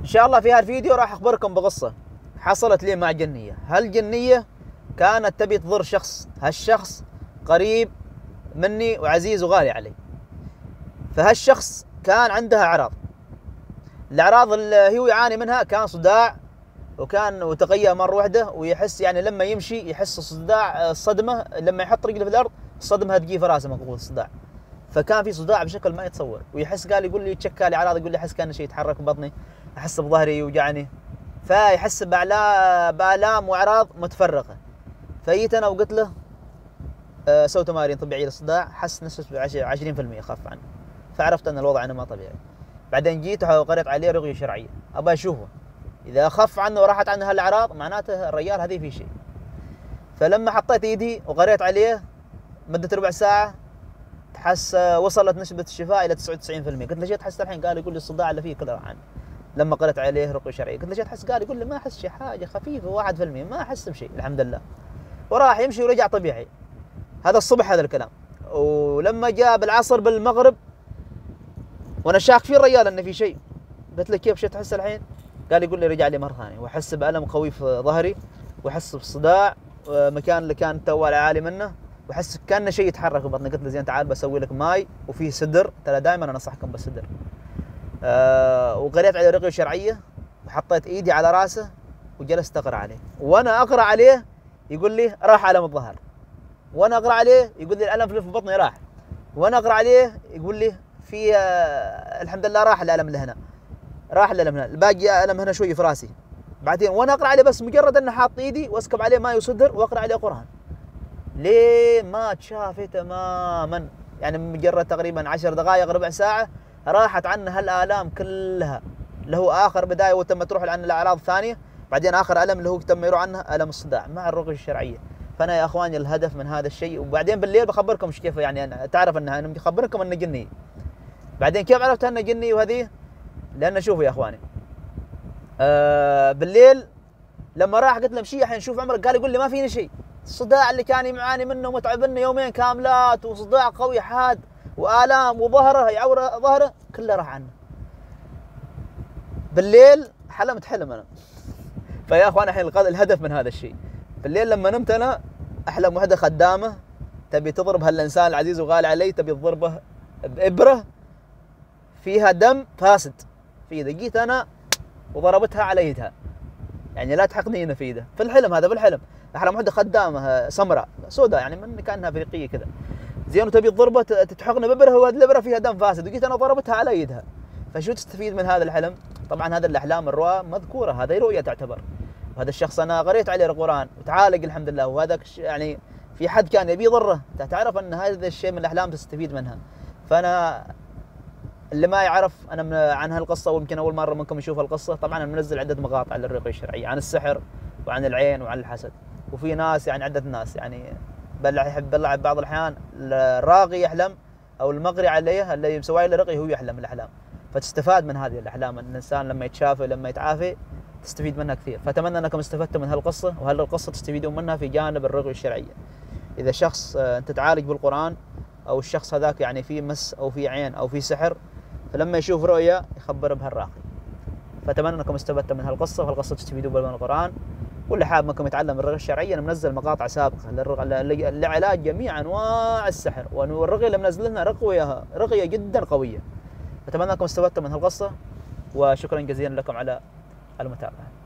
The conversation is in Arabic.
إن شاء الله في هالفيديو راح أخبركم بقصة حصلت لي مع جنية. هالجنية كانت تبي تضر شخص، هالشخص قريب مني وعزيز وغالي علي. فهالشخص كان عندها أعراض، الأعراض اللي هو يعاني منها كان صداع، وتقيأ مرة واحدة، ويحس يعني لما يمشي يحس صداع، الصدمة لما يحط رجله في الأرض الصدمة هتجي في راسه من قوة الصداع. فكان في صداع بشكل ما يتصور، ويحس قال يقول لي يتشكى لي أعراض، يقول لي أحس كأن شيء يتحرك ببطني، أحس بظهري يوجعني، فيحس بآلام وأعراض متفرقة. فجيت أنا وقلت له سوي تمارين طبيعية للصداع، حس نسبة 20% خف عنه، فعرفت أن الوضع أنا ما طبيعي. بعدين جيت وقريت عليه رقية شرعية أبغى أشوفه إذا خف عنه وراحت عنه هالأعراض معناته الرجال هذه في شيء. فلما حطيت إيدي وقريت عليه مدة ربع ساعة تحس وصلت نسبة الشفاء إلى 99%. قلت له شو تحس الحين؟ قال يقول لي الصداع اللي فيه كله راح عنه. لما قرأت عليه رقية شرعية قلت له شو تحس؟ قال يقول لي ما أحس شيء، حاجة خفيفة 1%، ما أحس بشيء الحمد لله. وراح يمشي ورجع طبيعي. هذا الصبح هذا الكلام. ولما جاء بالعصر بالمغرب وأنا شاك فيه الرجال إنه في شيء، قلت له كيف شو تحس الحين؟ قال يقول لي رجع لي مرة ثانية وأحس بألم قوي في ظهري، وأحس بصداع مكان اللي كان توال عالي منه، وأحس كأنه شيء يتحرك في بطني. قلت له زين تعال بسوي لك ماي وفيه سدر، ترى دائما أنا أنصحكم بالسدر. وقريت عليه رقية شرعية وحطيت إيدي على راسه وجلست أقرأ عليه. وأنا أقرأ عليه يقول لي راح ألم الظهر، وأنا أقرأ عليه يقول لي الألم في بطني راح، وأنا أقرأ عليه يقول لي في الحمد لله راح الألم اللي هنا، راح الألم هنا، الباقي ألم هنا شوي في راسي. بعدين وأنا أقرأ عليه بس مجرد أن حاط إيدي وأسكب عليه ماء وسدر وأقرأ عليه قرآن، ليه ما تشافي تماما. يعني مجرد تقريبا 10 دقائق ربع ساعة راحت عنه هالآلام كلها، اللي هو آخر بداية وتم تروح عنه الأعراض الثانية، بعدين آخر ألم اللي هو تم يروح عنه ألم الصداع مع الرقية الشرعية. فأنا يا أخواني الهدف من هذا الشيء، وبعدين بالليل بخبركم إيش كيف، يعني أنا تعرف أنها أنا بخبركم أنه جني. بعدين كيف عرفت أنه جني وهذه؟ لأن شوفوا يا أخواني بالليل لما راح قلت له امشي الحين شوف عمرك، قال يقول لي ما فيني شيء، الصداع اللي كان يعاني منه ومتعب منه يومين كاملات وصداع قوي حاد وآلام وظهره يعور ظهره كله راح عنه. بالليل حلمت حلم أنا. فيا أخوان الحين الهدف من هذا الشيء، بالليل لما نمت أنا أحلم وحدة خدامة تبي تضرب هالإنسان العزيز وغالي علي، تبي تضربه بإبرة فيها دم فاسد في يده، جيت أنا وضربتها على يدها، يعني لا تحقني هنا في يده في الحلم هذا. بالحلم أحلم وحدة خدامة سمراء سوداء يعني من كأنها أفريقية كذا، زين وتبي تضربه تحقنه بإبرة وهذه الإبرة فيها دم فاسد، وجيت أنا ضربتها على يدها. فشو تستفيد من هذا الحلم؟ طبعا هذا الأحلام الرؤى مذكورة، هذه رؤية تعتبر، وهذا الشخص أنا قريت عليه القرآن وتعالج الحمد لله، وهذا يعني في حد كان يبي يضره، تعرف أن هذا الشيء من الأحلام تستفيد منها. فأنا اللي ما يعرف أنا عن هالقصة ويمكن أول مرة منكم يشوف القصة، طبعا أنا منزل عدة مقاطع للرقية الشرعية عن السحر وعن العين وعن الحسد، وفي ناس يعني عدة ناس يعني بل يحب الله بعض الأحيان الراقي يحلم أو المقري عليه اللي مسوي له رقي هو يحلم الأحلام، فتستفاد من هذه الأحلام. الإنسان لما يتشافى لما يتعافي تستفيد منها كثير. فأتمنى أنكم استفدتم من هالقصة، وهالقصة تستفيدون منها في جانب الرقية الشرعية. إذا شخص أنت تعالج بالقرآن أو الشخص هذاك يعني في مس أو في عين أو في سحر، فلما يشوف رؤيا يخبر بهالراقي. فأتمنى أنكم استفدتم من هالقصة، وهالقصة تستفيدون من القرآن. واللي حاب منكم يتعلم الرقية الشرعية أنا منزل مقاطع سابقة لعلاج جميع أنواع السحر، والرقية اللي منزل لنا رقية جدا قوية. أتمنى أنكم استفدتم من هالقصة، وشكرا جزيلا لكم على المتابعة.